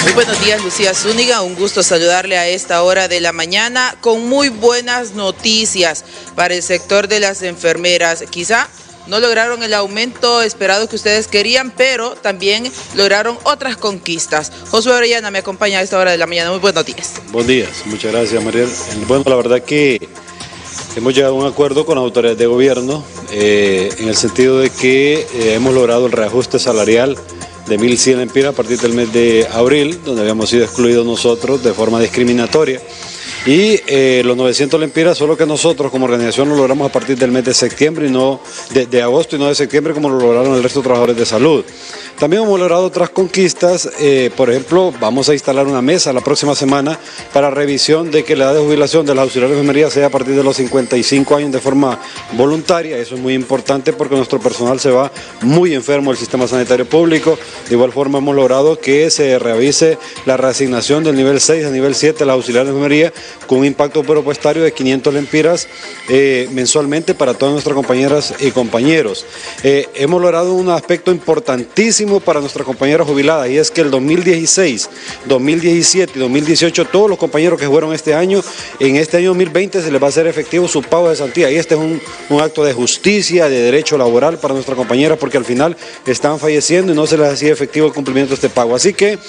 Muy buenos días, Lucía Zúñiga, un gusto saludarle a esta hora de la mañana con muy buenas noticias para el sector de las enfermeras. Quizá no lograron el aumento esperado que ustedes querían, pero también lograron otras conquistas. Josué Orellana me acompaña a esta hora de la mañana. Muy buenos días. Buenos días, muchas gracias, Mariel. Bueno, la verdad que hemos llegado a un acuerdo con las autoridades de gobierno en el sentido de que hemos logrado el reajuste salarial de 1.100 lempiras a partir del mes de abril, donde habíamos sido excluidos nosotros de forma discriminatoria. Y los 900 lempiras solo que nosotros como organización lo logramos a partir del mes de septiembre y no de agosto y no de septiembre como lo lograron el resto de trabajadores de salud. También hemos logrado otras conquistas, por ejemplo, vamos a instalar una mesa la próxima semana para revisión de que la edad de jubilación de los auxiliares de enfermería sea a partir de los 55 años de forma voluntaria. Eso es muy importante porque nuestro personal se va muy enfermo del sistema sanitario público. De igual forma hemos logrado que se revise la reasignación del nivel 6 al nivel 7 de los auxiliares de enfermería con un impacto presupuestario de 500 lempiras mensualmente para todas nuestras compañeras y compañeros. Hemos logrado un aspecto importantísimo para nuestras compañeras jubiladas, y es que el 2016, 2017 y 2018 todos los compañeros que fueron este año, en este año 2020 se les va a hacer efectivo su pago de cesantía, y este es un acto de justicia, de derecho laboral para nuestras compañeras, porque al final están falleciendo y no se les hacía efectivo el cumplimiento de este pago. Así que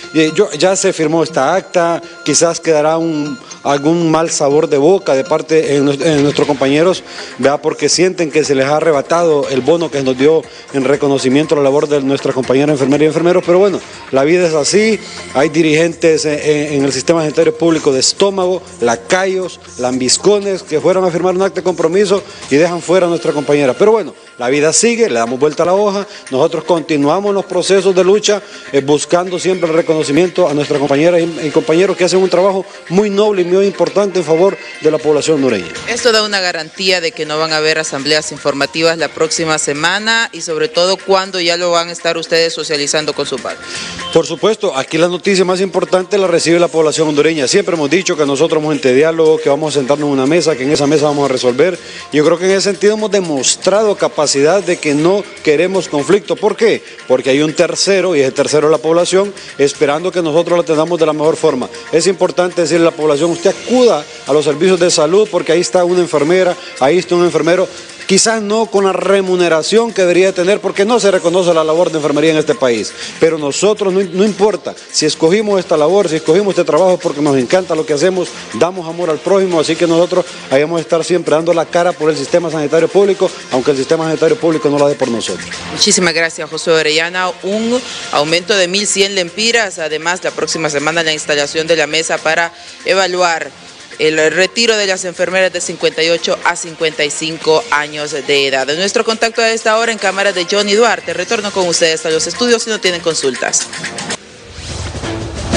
ya se firmó esta acta, quizás quedará algún mal sabor de boca de parte de nuestros compañeros, ¿verdad? Porque sienten que se les ha arrebatado el bono que nos dio en reconocimiento a la labor de nuestras compañeras enfermeras y enfermeros, pero bueno, la vida es así. Hay dirigentes en el sistema sanitario público de estómago, lacayos, lambiscones, que fueron a firmar un acta de compromiso y dejan fuera a nuestra compañera. Pero bueno, la vida sigue, le damos vuelta a la hoja, nosotros continuamos los procesos de lucha, buscando siempre el reconocimiento a nuestras compañeras y compañeros que hacen un trabajo muy noble y muy importante en favor de la población hondureña. Esto da una garantía de que no van a haber asambleas informativas la próxima semana y sobre todo cuando ya lo van a estar ustedes socializando con su padre. Por supuesto, aquí la noticia más importante la recibe la población hondureña. Siempre hemos dicho que nosotros somos ente diálogo, que vamos a sentarnos en una mesa, que en esa mesa vamos a resolver. Yo creo que en ese sentido hemos demostrado capacidad de que no queremos conflicto. ¿Por qué? Porque hay un tercero, y ese tercero es la población, esperando que nosotros la tengamos de la mejor forma. Es importante decirle a la población, usted acuda a los servicios de salud porque ahí está una enfermera, ahí está un enfermero. Quizás no con la remuneración que debería tener, porque no se reconoce la labor de enfermería en este país. Pero nosotros, no importa, si escogimos esta labor, si escogimos este trabajo porque nos encanta lo que hacemos, damos amor al prójimo, así que nosotros debemos estar siempre dando la cara por el sistema sanitario público, aunque el sistema sanitario público no la dé por nosotros. Muchísimas gracias, José Orellana. Un aumento de 1.100 lempiras, además la próxima semana la instalación de la mesa para evaluar el retiro de las enfermeras de 58 a 55 años de edad. En nuestro contacto a esta hora en cámara de Johnny Duarte. Retorno con ustedes a los estudios si no tienen consultas.